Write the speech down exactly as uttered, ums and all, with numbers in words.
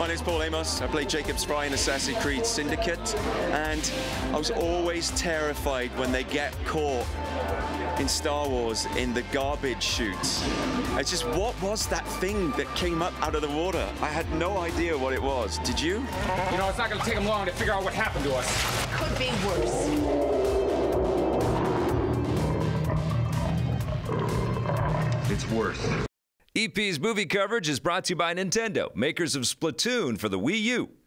name's Paul Amos. I play Jacob Spry in Assassin's Creed Syndicate, and I was always terrified when they get caught in Star Wars in the garbage chutes. It's just, what was that thing that came up out of the water? I had no idea what it was. Did you? You know, it's not gonna take them long to figure out what happened to us. Could be worse. It's worse. E P's movie coverage is brought to you by Nintendo, makers of Splatoon for the Wii U.